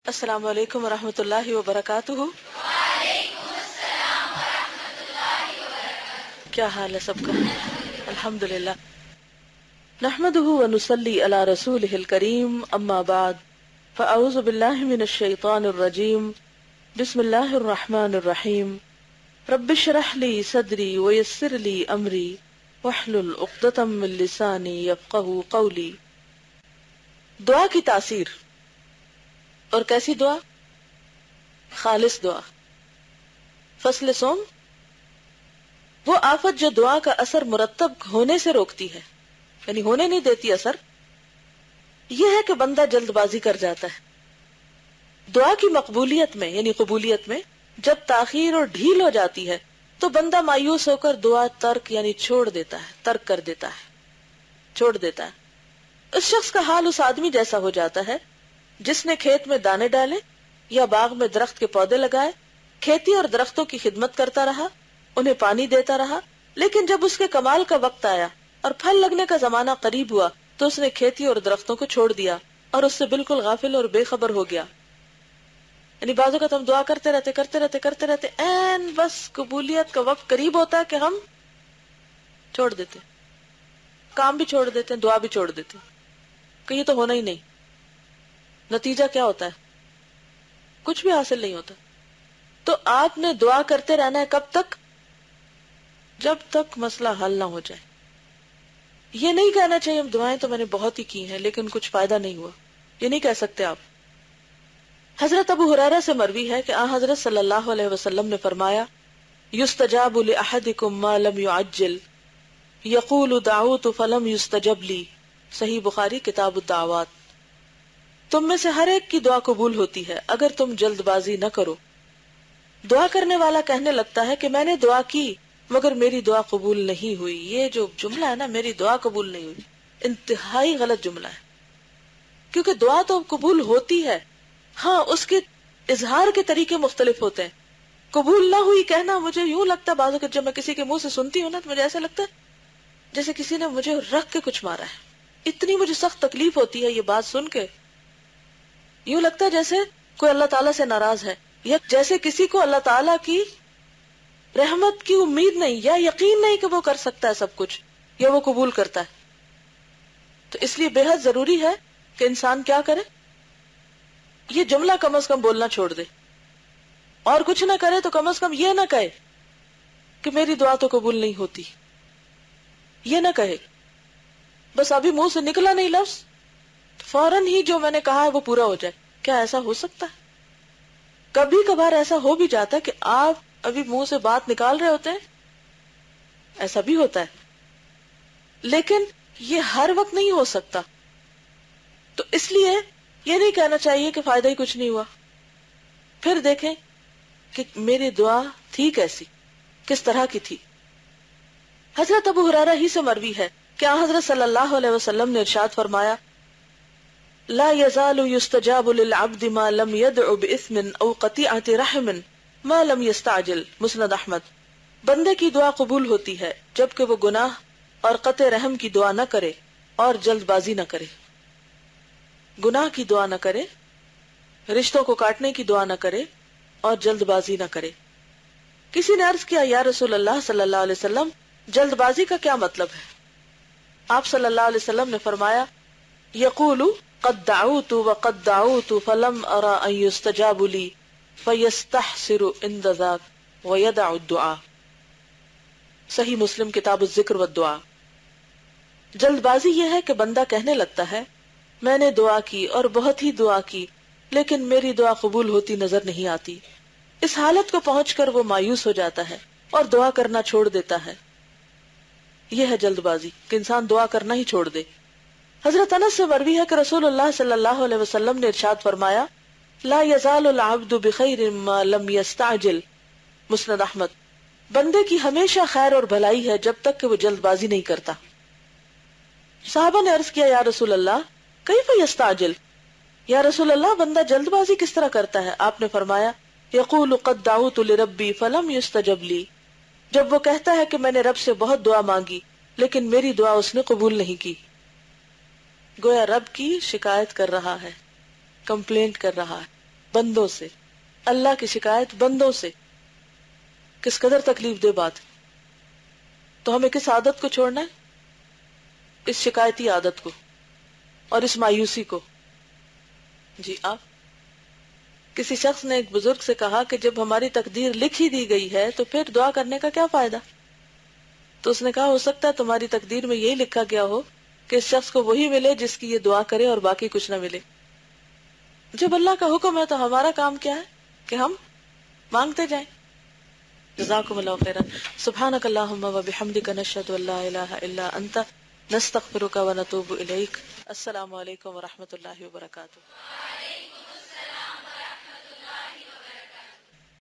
السلام علیکم ورحمۃ اللہ وبرکاتہ. وعلیکم السلام ورحمۃ اللہ وبرکاتہ. کیا حال ہے سب کا؟ الحمدللہ. نحمده ونصلی علی رسولہ الکریم. اما بعد فاعوذ باللہ من الشیطان الرجیم. بسم اللہ الرحمن الرحیم. رب اشرح لی صدری ویسر لی امری واحلل عقدۃ من لسانی یفقہوا قولی. دعا کی تاثیر. اور کیسی دعا؟ خالص دعا. فصل سوم وہ آفت جو دعا کا اثر مرتب ہونے سے روکتی ہے، یعنی ہونے نہیں دیتی اثر، یہ ہے کہ بندہ جلد بازی کر جاتا ہے. دعا کی مقبولیت میں یعنی قبولیت میں جب تاخیر اور ڈھیل ہو جاتی ہے تو بندہ مایوس ہو کر دعا ترک یعنی چھوڑ دیتا ہے، ترک کر دیتا ہے، چھوڑ دیتا ہے. اس شخص کا حال اس آدمی جیسا ہو جاتا ہے جس نے کھیت میں دانے ڈالے یا باغ میں درخت کے پودے لگائے، کھیتی اور درختوں کی خدمت کرتا رہا، انہیں پانی دیتا رہا، لیکن جب اس کے کمال کا وقت آیا اور پھل لگنے کا زمانہ قریب ہوا تو اس نے کھیتی اور درختوں کو چھوڑ دیا اور اس سے بالکل غافل اور بے خبر ہو گیا. یعنی بعض اوقات ہم دعا کرتے رہتے این بس قبولیت کا وقت قریب ہوتا ہے کہ ہم چھوڑ دیتے، کام بھی چھوڑ دیتے ہیں، دعا بھی چھوڑ دیتے کہ یہ تو ہونا ہی نہیں. نتیجہ کیا ہوتا ہے؟ کچھ بھی حاصل نہیں ہوتا. تو آپ نے دعا کرتے رہنا ہے کب تک؟ جب تک مسئلہ حل نہ ہو جائے. یہ نہیں کہنا چاہیے ہم دعائیں تو میں نے بہت ہی کی ہیں لیکن کچھ فائدہ نہیں ہوا، یہ نہیں کہہ سکتے آپ. حضرت ابو ہریرہ سے مروی ہے کہ حضرت صلی اللہ علیہ وسلم نے فرمایا یستجاب لأحدکم ما لم يعجل یقول دعوت فلم یستجب لی. صحیح بخاری کتاب الدعوات. تم میں سے ہر ایک کی دعا قبول ہوتی ہے اگر تم جلد بازی نہ کرو. دعا کرنے والا کہنے لگتا ہے کہ میں نے دعا کی مگر میری دعا قبول نہیں ہوئی. یہ جو جملہ ہے نا، میری دعا قبول نہیں ہوئی، انتہائی غلط جملہ ہے. کیونکہ دعا تو قبول ہوتی ہے، ہاں اس کے اظہار کے طریقے مختلف ہوتے ہیں. قبول نہ ہوئی کہنا مجھے یوں لگتا ہے بعض اوقات جب میں کسی کے منہ سے سنتی ہوں نا تو مجھے ایسا لگتا ہے جیسے کسی نے مجھے رکھ کے کچھ مارا ہے. اتنی مجھے سخت تکلیف ہوتی ہے یہ بات سن کے. یوں لگتا ہے جیسے کوئی اللہ تعالیٰ سے ناراض ہے، یا جیسے کسی کو اللہ تعالیٰ کی رحمت کی امید نہیں یا یقین نہیں کہ وہ کر سکتا ہے سب کچھ یا وہ قبول کرتا ہے. تو اس لیے بے حد ضروری ہے کہ انسان کیا کرے، یہ جملہ کم از کم بولنا چھوڑ دے، اور کچھ نہ کرے تو کم از کم یہ نہ کہے کہ میری دعا تو قبول نہیں ہوتی. یہ نہ کہے، بس ابھی منہ سے نکلا نہیں لفظ فوراً ہی جو میں نے کہا ہے وہ پورا ہو جائے. کیا ایسا ہو سکتا ہے؟ کبھی کبھار ایسا ہو بھی جاتا ہے کہ آپ ابھی منہ سے بات نکال رہے ہوتے ہیں، ایسا بھی ہوتا ہے، لیکن یہ ہر وقت نہیں ہو سکتا. تو اس لیے یہ نہیں کہنا چاہیے کہ فائدہ ہی کچھ نہیں ہوا. پھر دیکھیں کہ میری دعا تھی کیسی، کس طرح کی تھی. حضرت ابو ہریرہ ہی سے مروی ہے کہ حضرت صلی اللہ علیہ وسلم نے ارشاد فرمایا لا يزال يستجاب للعبد ما لم يدع بإثم او قطيعة رحم ما لم يستعجل. مسند احمد. بندے کی دعا قبول ہوتی ہے جبکہ وہ گناہ اور قطع رحم کی دعا نہ کرے اور جلد بازی نہ کرے. گناہ کی دعا نہ کرے، رشتوں کو کاٹنے کی دعا نہ کرے اور جلد بازی نہ کرے. کسی نے عرض کیا یا رسول اللہ صلی اللہ علیہ وسلم جلد بازی کا کیا مطلب ہے؟ آپ صلی اللہ علیہ وسلم نے فرمایا یقول قد دعوت وقد دعوت فلم ارى ان يستجاب لي فيستحسر عند ذاك ويدع الدعاء. صحیح مسلم کتاب الذکر والدعاء. جلد بازی یہ ہے کہ بندہ کہنے لگتا ہے میں نے دعا کی اور بہت ہی دعا کی لیکن میری دعا قبول ہوتی نظر نہیں آتی. اس حالت کو پہنچ کر وہ مایوس ہو جاتا ہے اور دعا کرنا چھوڑ دیتا ہے. یہ ہے جلد بازی کہ انسان دعا کرنا ہی چھوڑ دے. حضرت انس سے مروی ہے کہ رسول اللہ صلی اللہ علیہ وسلم نے ارشاد فرمایا لا يزال العبد بخیر ما لم يستعجل. مسند احمد. بندے کی ہمیشہ خیر اور بھلائی ہے جب تک کہ وہ جلد بازی نہیں کرتا. صحابہ نے عرض کیا یا رسول اللہ کیف یستعجل؟ یا رسول اللہ بندہ جلد بازی کس طرح کرتا ہے؟ آپ نے فرمایا یقول قد دعوت لربی فلم یستجب لی. جب وہ کہتا ہے کہ میں نے رب سے بہت دعا مانگی لیکن میری دعا اس نے قبول نہیں کی. گویا رب کی شکایت کر رہا ہے، کمپلینٹ کر رہا ہے. بندوں سے، اللہ کی شکایت بندوں سے. کس قدر تکلیف دہ بات. تو ہمیں کس عادت کو چھوڑنا ہے؟ اس شکایتی عادت کو اور اس مایوسی کو. جی آپ. کسی شخص نے ایک بزرگ سے کہا کہ جب ہماری تقدیر لکھ ہی دی گئی ہے تو پھر دعا کرنے کا کیا فائدہ؟ تو اس نے کہا ہو سکتا ہے تمہاری تقدیر میں یہی لکھا گیا ہو کہ اس شخص کو وہی ملے جس کی یہ دعا کرے اور باقی کچھ نہ ملے. جب اللہ کا حکم ہے تو ہمارا کام کیا ہے کہ ہم مانگتے جائیں. جزاکم اللہ خیرا. سبحانک اللہم و بحمدک نشہد ان لا الہ الا انت نستغفرک و نتوب الیک. السلام علیکم و رحمۃ اللہ وبرکاتہ.